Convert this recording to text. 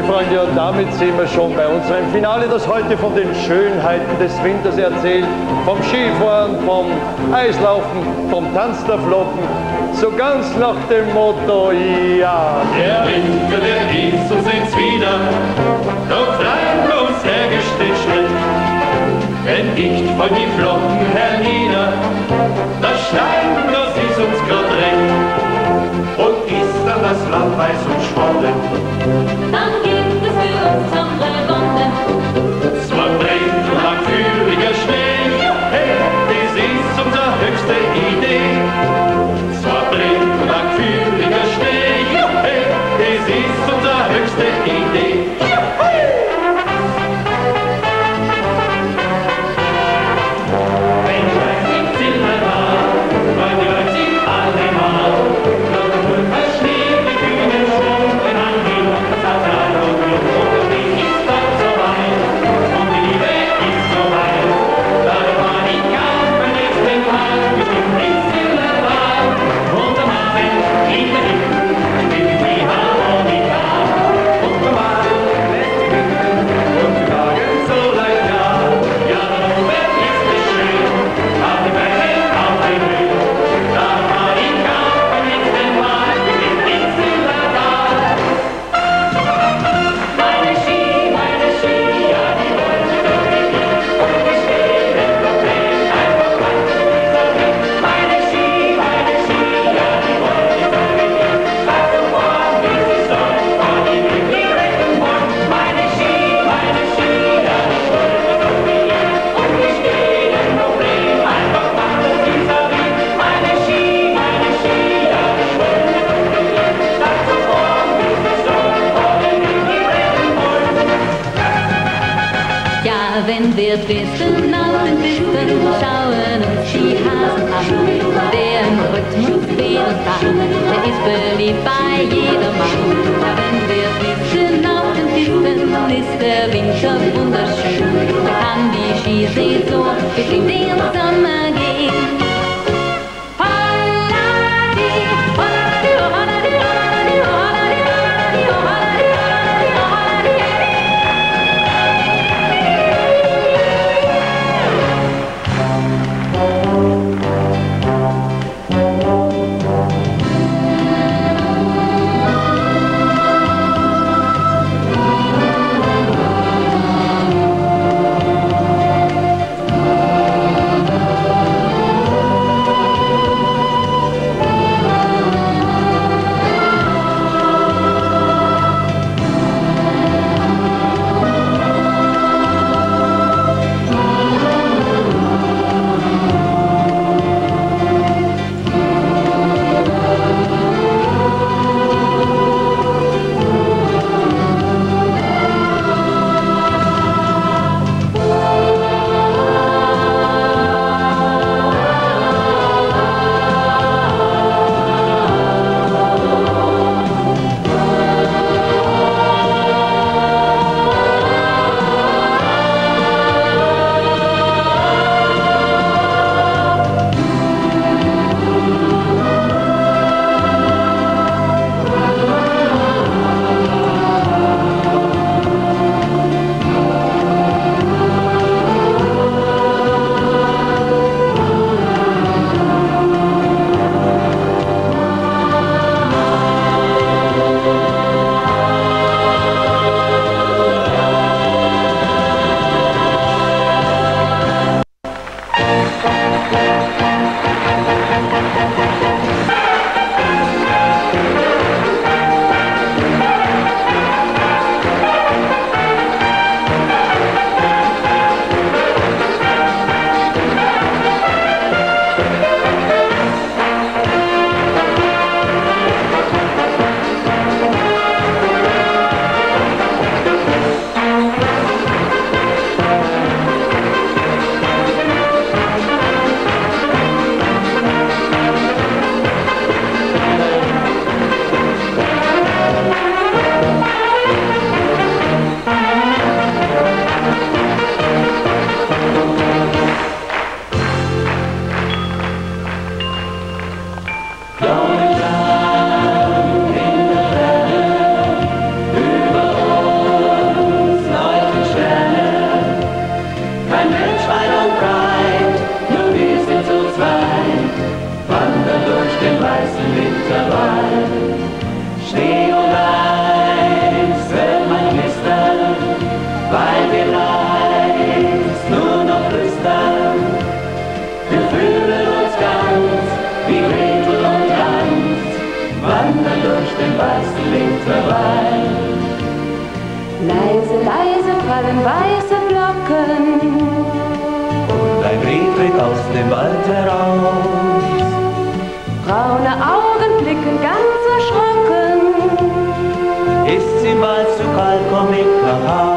liebe Freunde, und damit sind wir schon bei unserem Finale, das heute von den Schönheiten des Winters erzählt. Vom Skifahren, vom Eislaufen, vom Tanz der Flocken, so ganz nach dem Motto, ja. Der Winter, der ist uns jetzt wieder, doch rein bloß hergestellt Schritt. Wenn nicht von die Flocken hernieder, das Schneiden bloß ist uns grad recht. Und ist dann das Land weiß und spottet, dann gibt es für uns andere Wunden. zwar brennt und langfühliger Schnee, hey, das ist unsere höchste Idee. Zwar brennt und langfühliger Schnee, hey, das ist unsere höchste Idee. Wenn Scheiß im Zimmer war, weil die Leute sind alle mal, wenn wir Dresden auf den Pisten schauen und Skihasen an, deren Rhythmus Federtag, der ist beliebt bei jedermann. Ja, wenn wir Dresden auf den Pisten, ist der Winter wunderschön. Da kann die Skisaison bis in den Sommer gehen. bereit. Leise, leise fallen weiße Flocken Und ein Reh tritt aus dem Wald heraus. Braune Augen blicken ganz erschrocken. Ist sie mal zu kalt, komm ich nach Haus.